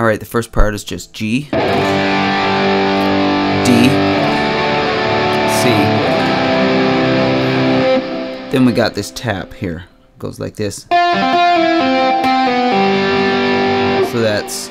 Alright, the first part is just G, D, C. Then we got this tap here. Goes like this. So that's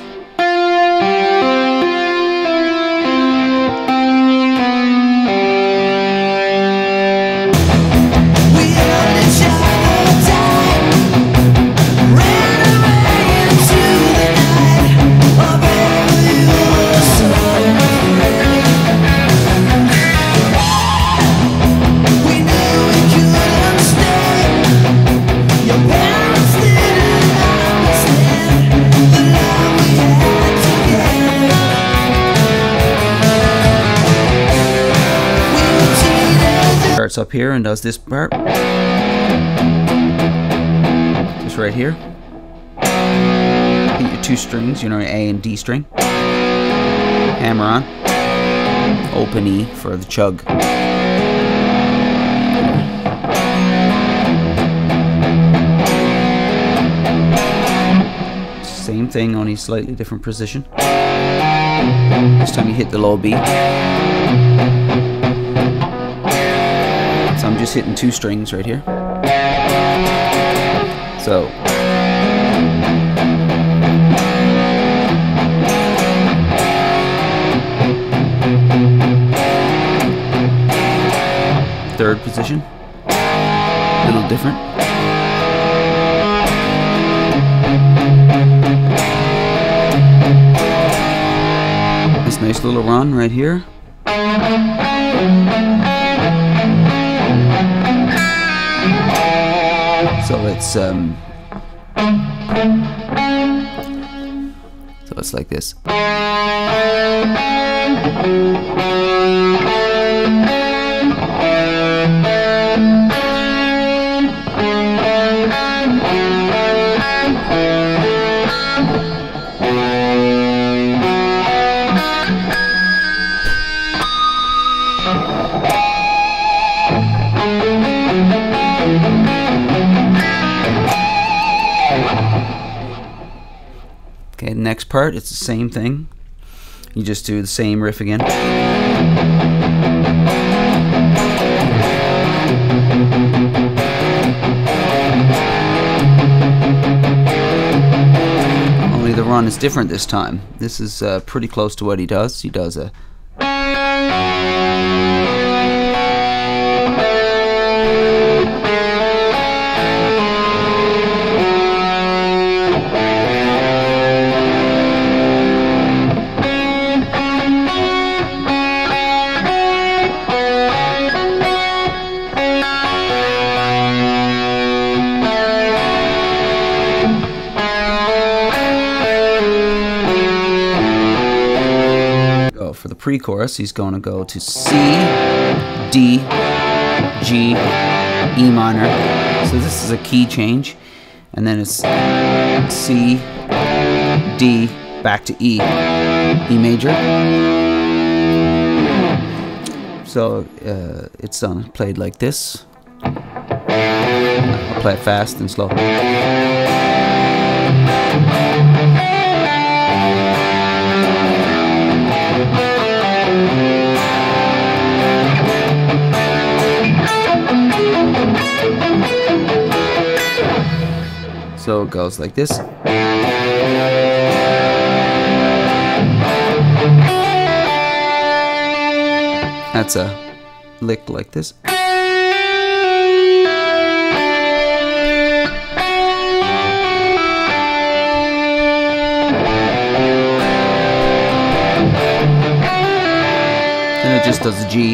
starts up here and does this part. Just right here. Hit your two strings, you know, A and D string. Hammer on. Open E for the chug. Same thing, only slightly different position. This time you hit the low B. So I'm just hitting two strings right here. So third position, a little different. This nice little run right here. So it's like this. Okay, the next part, it's the same thing. You just do the same riff again. Only the run is different this time. This is pretty close to what he does. He does a for the pre-chorus, he's going to go to C, D, G, E minor. So this is a key change, and then it's C, D, back to E, E major. So it's played like this. I'll play it fast and slow. So it goes like this. That's a lick like this. Then it just does a G.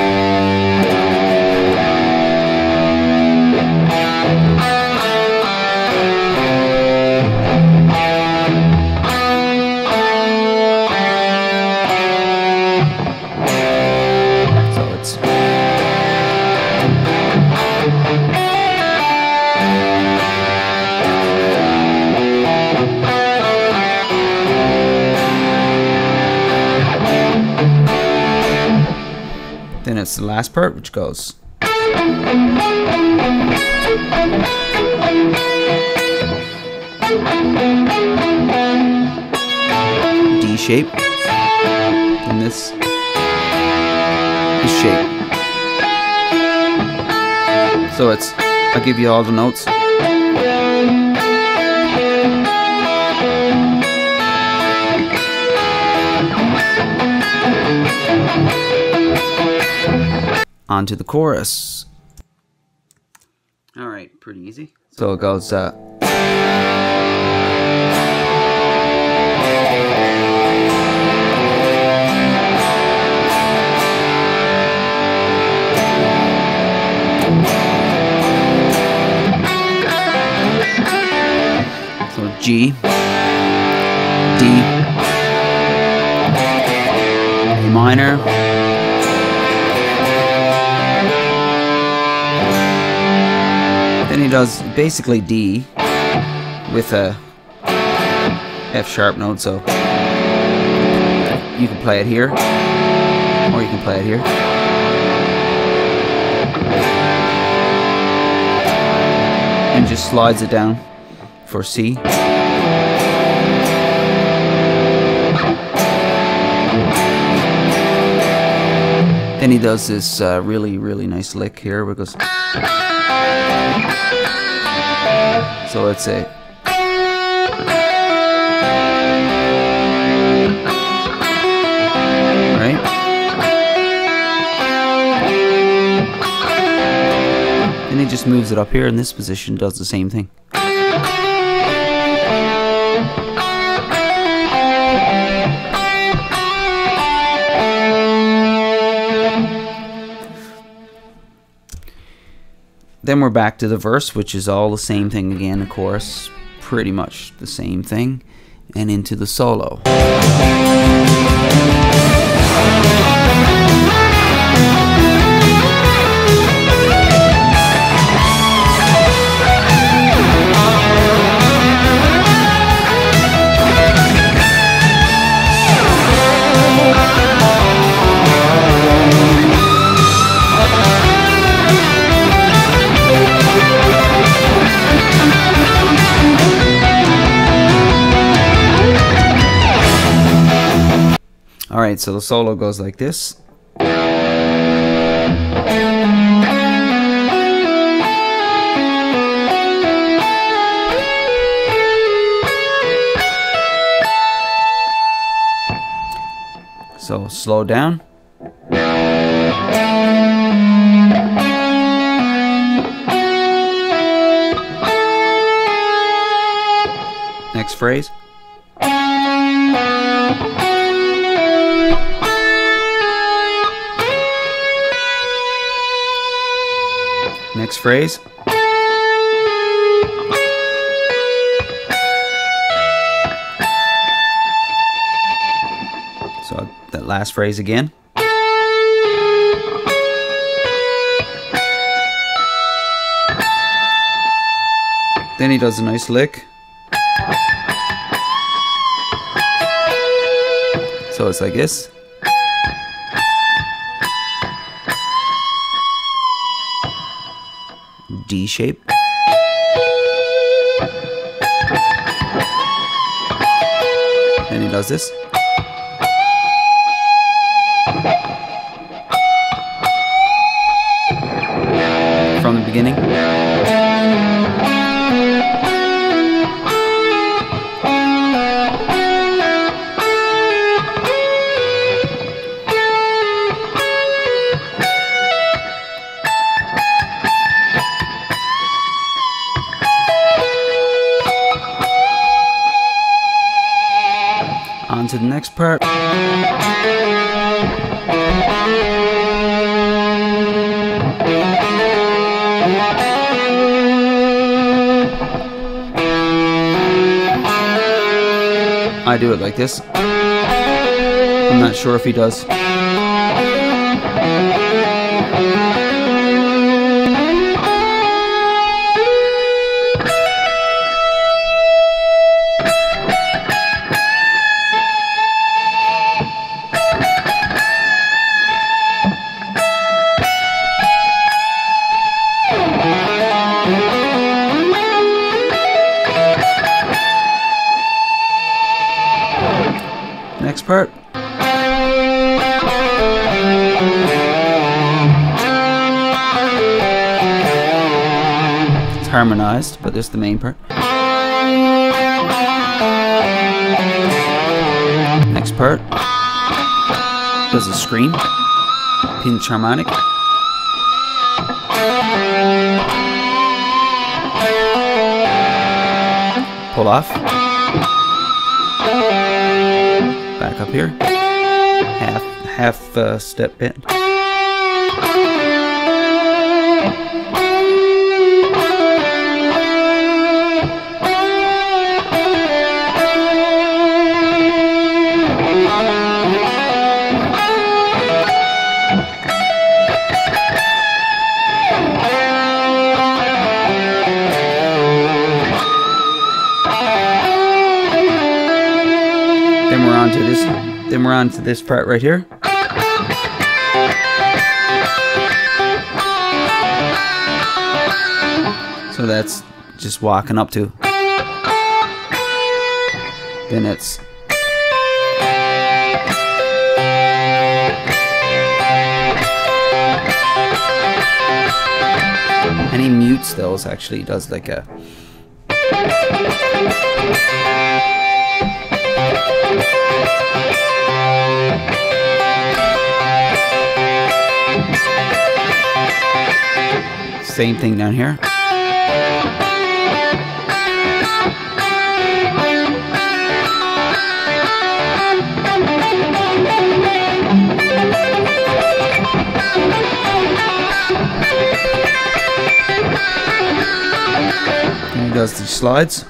Then it's the last part, which goes. D shape, and this is shape. So it's, I'll give you all the notes. On to the chorus. Alright, pretty easy. So it goes so G, D, A minor, then he does basically D with a F sharp note, so you can play it here or you can play it here. And just slides it down for C. Then he does this really nice lick here where it goes. So it's a right. Then he just moves it up here in this position, does the same thing. Then we're back to the verse, which is all the same thing again, the chorus, pretty much the same thing, and into the solo. Alright, so the solo goes like this. So slow down. Next phrase. Next phrase. So that last phrase again. Then he does a nice lick. So it's like this. D shape. And he does this. From the beginning. On to the next part. I do it like this. I'm not sure if he does. next part. It's harmonized, but this is the main part. Next part does a scream, pinch harmonic. Pull off. Back up here. Half step bend. Then we're on to this part right here. So that's just walking up to. Then it's and he mutes those, actually. He does like a same thing down here. And he does these slides.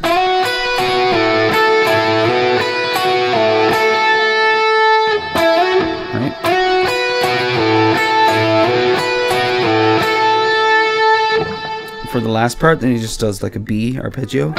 For the last part, then he just does like a B arpeggio.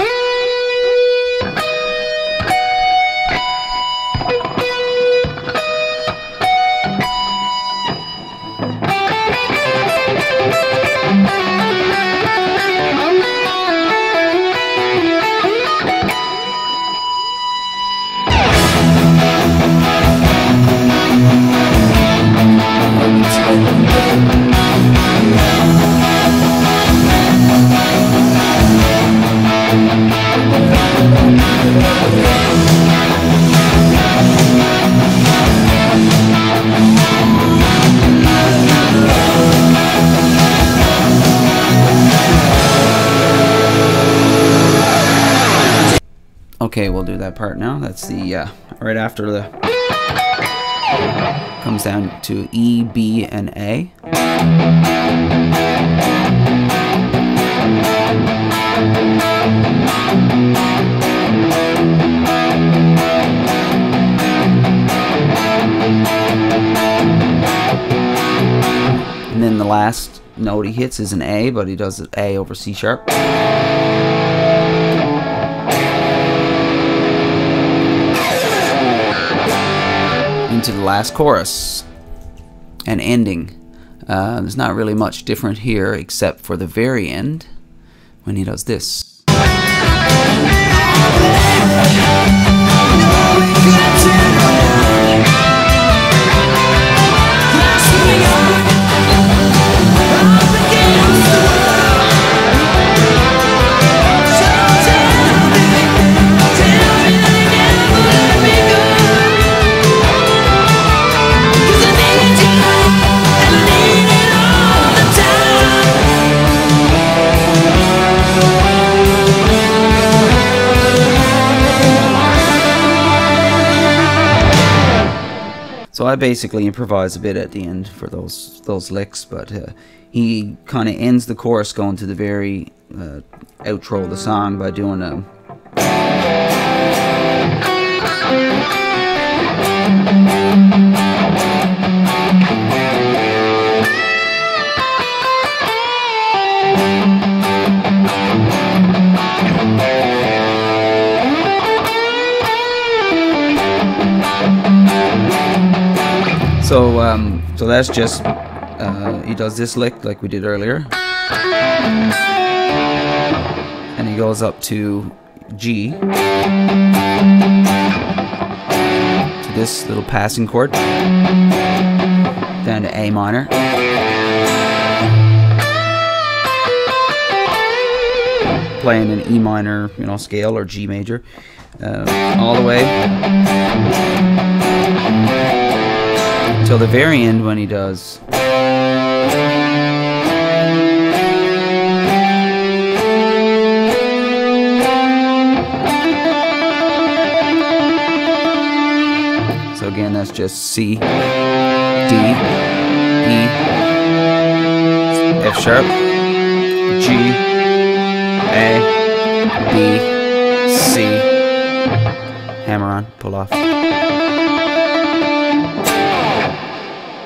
Okay, we'll do that part now. That's the right after the comes down to E, B, and A. And then the last note he hits is an A, but he does A over C sharp. Into the last chorus and ending. There's not really much different here except for the very end when he does this. So I basically improvise a bit at the end for those licks, but he kind of ends the chorus going to the very outro of the song by doing a so that's just he does this lick like we did earlier, and he goes up to G, to to this little passing chord, down to A minor, playing an E minor, scale, or G major, all the way till the very end when he does. So again, that's just C, D, E, F sharp, G, A, B, C, hammer on, pull off.